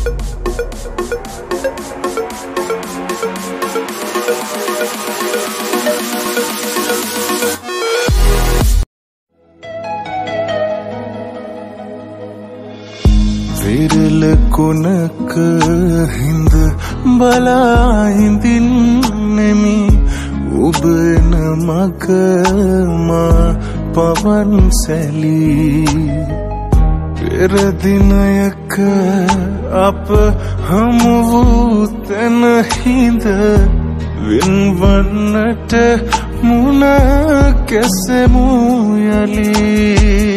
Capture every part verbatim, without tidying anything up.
විරල කුණක හිඳ බලා හිඳින්නෙමි ඔබ නමක මා පවන් සැලී පෙර දිනයක අප හමු වූ තැන හිඳ වින්වන්නට මුණ කැසෙමු යලී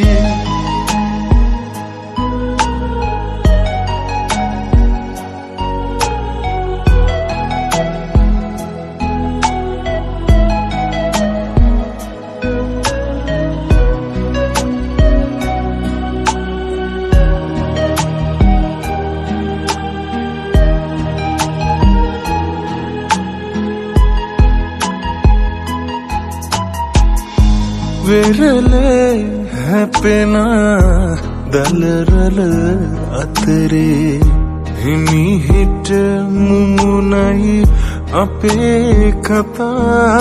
වෙරළේ හැපෙන දලරල අතරේ හිමිහිට මුමුණයි අපේ කතා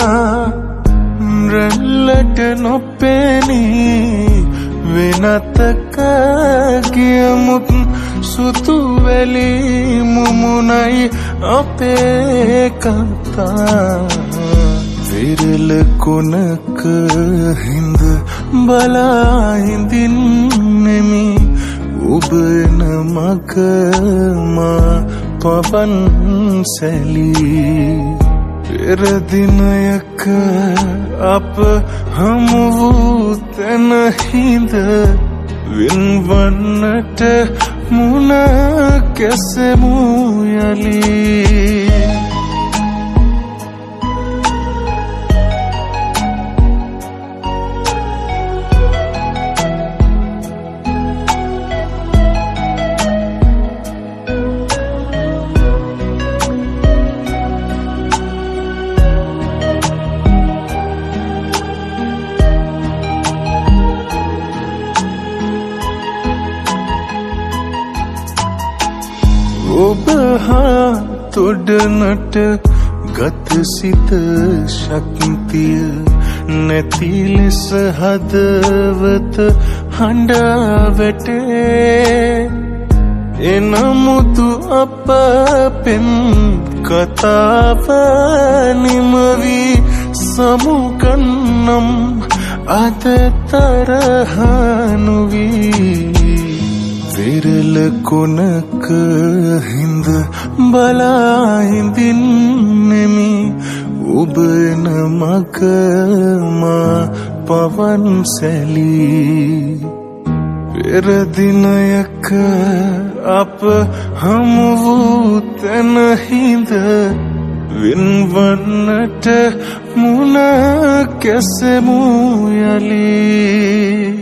රැල්ලට නොපෙනී වෙනතක ගියමුත් සුතු වැලි මුමුණයි අපේ කතා විරල කුණක හිඳ බලා හිඳින්නෙමි ඔබ නමක මා පවන් සැලී පෙර දිනයක අප හමු වූ තැන හිඳ වින්වන්නට මුණ කැසෙමු යලී ඔබ හා තොඩනට ගත සිත ශක්තිය නැති ලෙස හදවත හඬා වැටේ එනමුතු අප පෙම් කතාව නිමවි සමුගන්නම් අද තරහ නොවී විරල කුණක හිඳ බලා හිඳින්නෙමි ඔබ නමක මා පවන් සැලී පෙර දිනයක අප හමු වූ තැන හිඳ වින්වන්නට මුණ කැසෙමු යලී